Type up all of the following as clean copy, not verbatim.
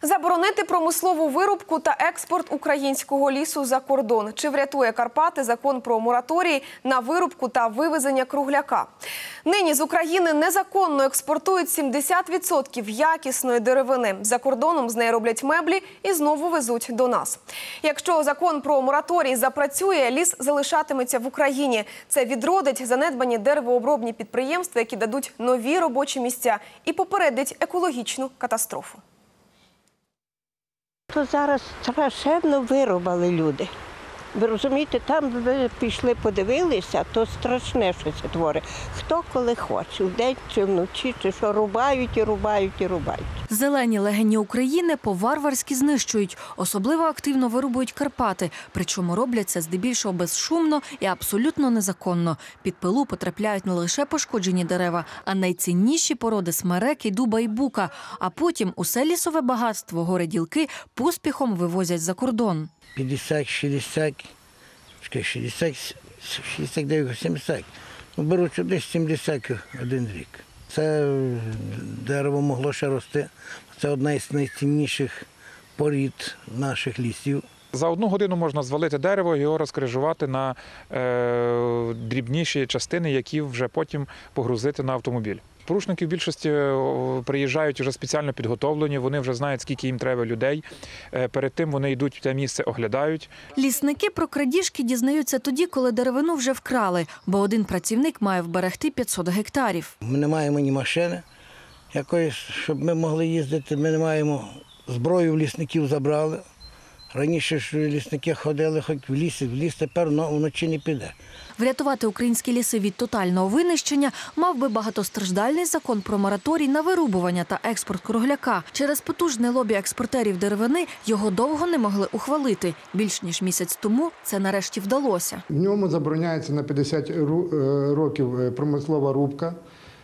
Заборонити промислову вирубку та експорт українського лісу за кордон. Чи врятує Карпати закон про мораторій на вирубку та вивезення кругляка? Нині з України незаконно експортують 70% якісної деревини. За кордоном з неї роблять меблі і знову везуть до нас. Якщо закон про мораторій запрацює, ліс залишатиметься в Україні. Це відродить занедбані деревообробні підприємства, які дадуть нові робочі місця і попередить екологічну катастрофу. То зараз страшенно вирубали люди. Ви розумієте, там ви пішли, подивилися, то страшне щось творить. Хто коли хоче, вдень чи вночі, чи що, рубають і рубають і рубають. Зелені легені України по-варварськи знищують. Особливо активно вирубують Карпати. Причому роблять це здебільшого безшумно і абсолютно незаконно. Під пилу потрапляють не лише пошкоджені дерева, а найцінніші породи смереки, дуба і бука. А потім усе лісове багатство, гори-ділки поспіхом вивозять за кордон. 50, 60, 60, 69, 70. Беруть десь 70 один рік. Це дерево могло ще рости. Це одна із найцінніших порід наших лісів. За 1 годину можна звалити дерево і його розкрижувати на дрібніші частини, які вже потім погрузити на автомобіль. Порушники в більшості приїжджають вже спеціально підготовлені, вони вже знають, скільки їм треба людей. Перед тим вони йдуть в те місце, оглядають. Лісники про крадіжки дізнаються тоді, коли деревину вже вкрали, бо один працівник має вберегти 500 гектарів. Ми не маємо ні машини якоїсь, щоб ми могли їздити, ми не маємо зброю, в лісників забрали. Раніше ж лісники ходили хоч в ліс тепер вночі не піде. Врятувати українські ліси від тотального винищення мав би багатостраждальний закон про мораторій на вирубування та експорт кругляка. Через потужне лобі експортерів деревини його довго не могли ухвалити. Більш ніж місяць тому це нарешті вдалося. В ньому забороняється на 50 років промислова рубка,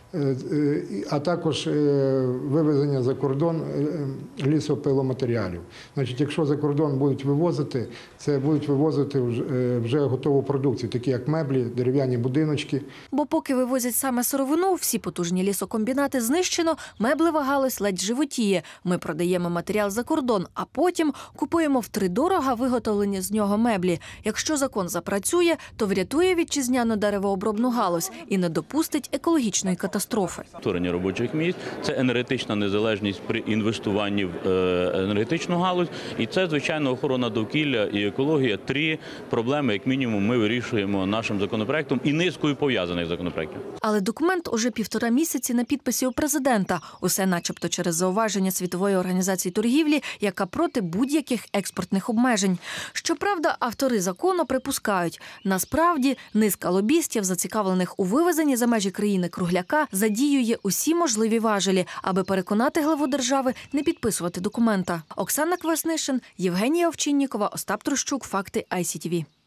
а також вивезення за кордон лісопиломатеріалів. Значить, якщо за кордон будуть вивозити, це будуть вивозити вже готову продукцію, такі як меблі, дерев'яні будиночки. Бо поки вивозять саме сировину, всі потужні лісокомбінати знищено, меблева галузь ледь животіє. Ми продаємо матеріал за кордон, а потім купуємо втридорога виготовлені з нього меблі. Якщо закон запрацює, то врятує вітчизняну деревообробну галузь і не допустить екологічної катастрофи. Створення робочих місць, це енергетична незалежність при інвестуванні в енергетичну галузь. І це, звичайно, охорона довкілля і екологія. 3 проблеми, як мінімум, ми вирішуємо нашим законопроектом і низкою пов'язаних законопроектів. Але документ уже 1,5 місяці на підписі у президента. Усе начебто через зауваження Світової організації торгівлі, яка проти будь-яких експортних обмежень. Щоправда, автори закону припускають, насправді низка лобістів, зацікавлених у вивезенні за межі країни кругляка, задіює усі можливі важелі, аби переконати главу держави не підписувати документа. Оксана Кваснишин, Євгенія Овчиннікова, Остап Трощук. Факти ICTV.